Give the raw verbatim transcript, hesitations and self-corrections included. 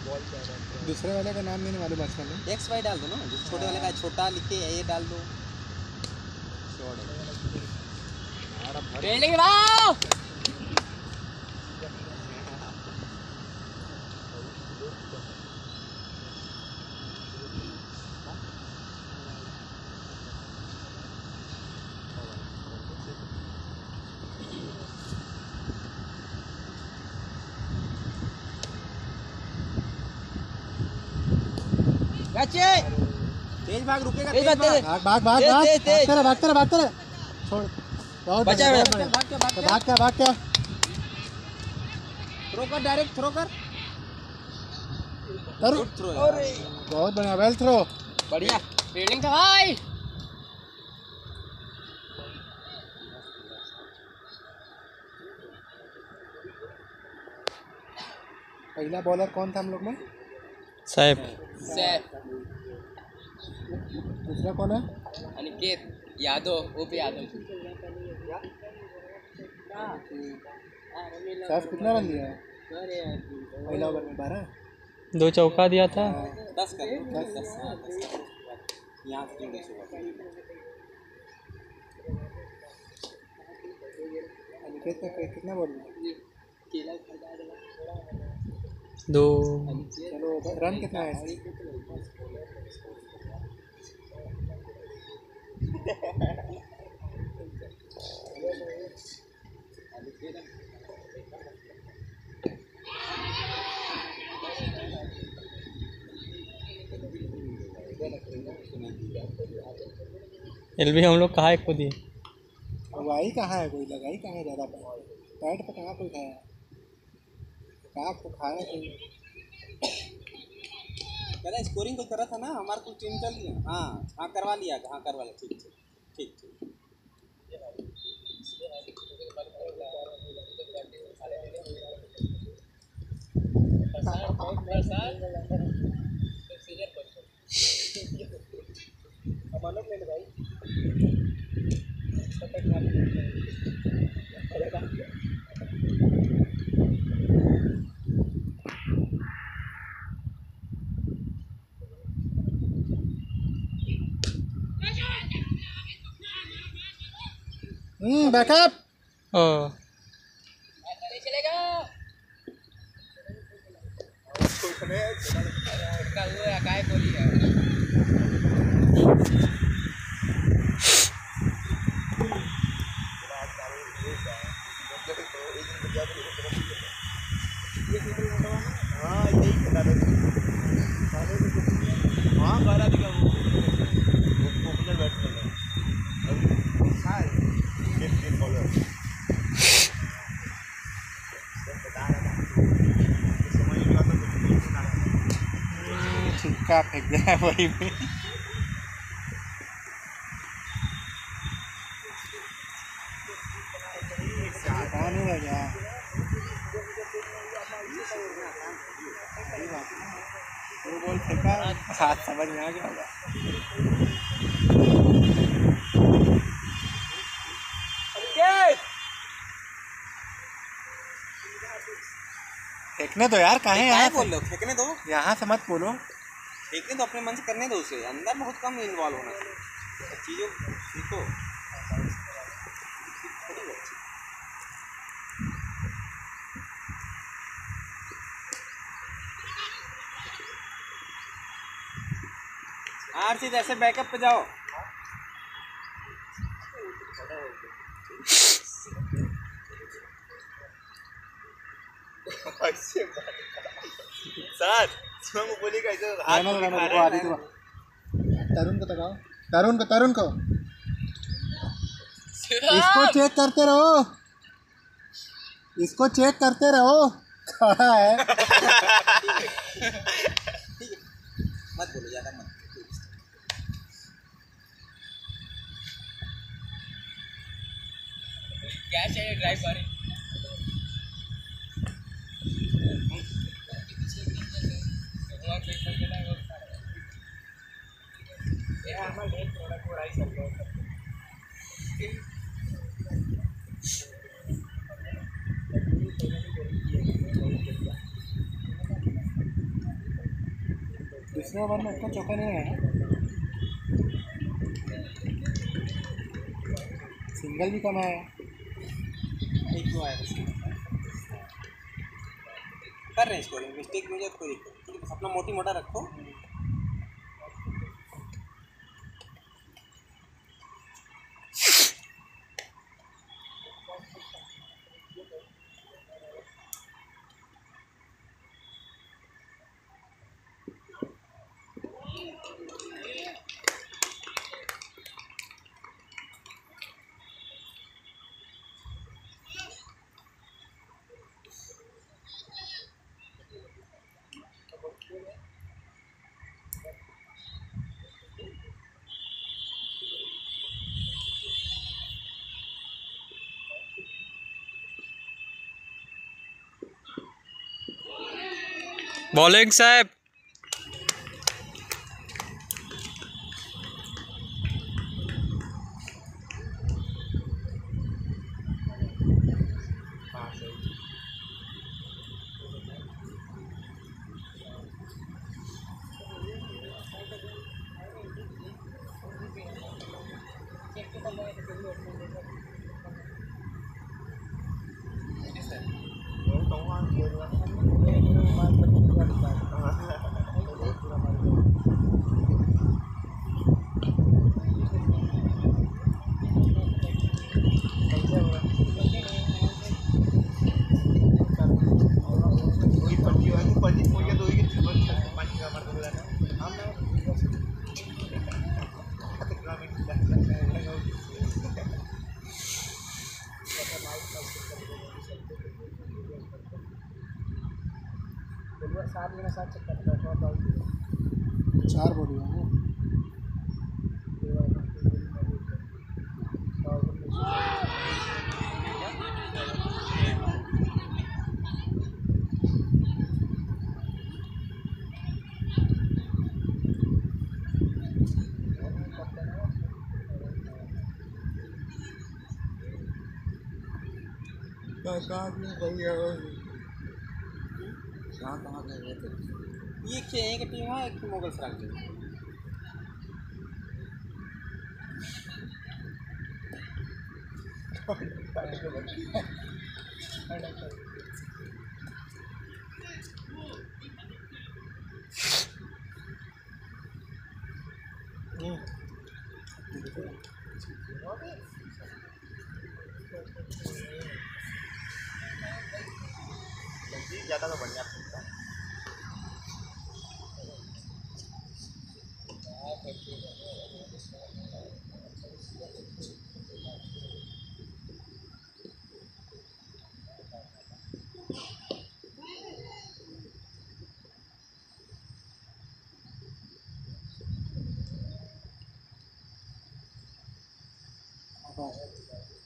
दूसरे वाले का नाम नहीं मालूम बैट्समैन। एक्स वाई डाल दो ना, जिस छोटे वाले का छोटा लिख के ये डाल दो। फील्डिंग वाओ बच्चे तेज भाग, रुकेगा तेज तेज भाग, भाग। भाग भाग भाग तेज, भाग तेज, तेज। भागते रहे भागते रहे भागते रहे। छोड़ बहुत बचा बढ़िया, है, बहुत बढ़िया। भाग क्या भाग तो क्या भाग क्या भाग क्या थ्रो कर, डायरेक्ट थ्रो कर। करो। थ्रो बहुत बढ़िया, वेल थ्रो। बढ़िया फील्डिंग था भाई। पहला बॉलर कौन था हम लोग में? सैफ। सैफ। दूसरा कौन है? अनिकेत यादव, ओपी यादव। सैफ कितना रन दिया है पहला ओवर में? बारह। दो चौका दिया था। दस कर दो, दस दस हाँ, दस कर। यहाँ से जोड़े से अनिकेत का कितना बॉल है? दो। चलो रन कितना है? एल भी हम लोग कहाँ एक को दिए। वाई कहाँ है? कोई लगाई कहाँ है ज़्यादा? पैड पे कहाँ कोई खाया? कहाँ तो खाया कोई? पहले स्कोरिंग कोई करा था ना, हमारा कुछ टीम चल रही है। हाँ हाँ करवा लिया, हाँ करवा लिया। ठीक ठीक ठीक ठीक। हम्म बैकअप। ओह चलेगा काय बोली है। छिक्का फेंक दिया वही में। कौन है भैया? वो बॉल फेंका, हाथ समझ में आ गया होगा। फेंकने दो यार, काहे यहाँ बोल लो, फेंकने दो। यहाँ से मत बोलो। फेंकने दो, अपने मन से करने दो उसे। अंदर बहुत कम इन्वॉल्व होना चाहिए चीज़ों सीखो। आर चीज ऐसे बैकअप पे जाओ। सर बोली कैसे तरुण को लगाओ, तरुण को तरुण को इसको चेक करते रहो, इसको चेक करते रहो। खड़ा है। मत बोलो ज़्यादा मत। क्या चाहिए ड्राइव मारे। दूसरे ओवर में उतना चौका नहीं आया, सिंगल भी कम आया। एक दो आया बस। कर रहे हैं इसको, मिस्टेक में कोई दिक्कत नहीं, बस अपना मोटी मोटा रखो। बॉलिंग साहब। चार बॉडी है ये क्या एक टीम है, एक मुगल सराय की। ज़्यादा तो बढ़िया हाँ।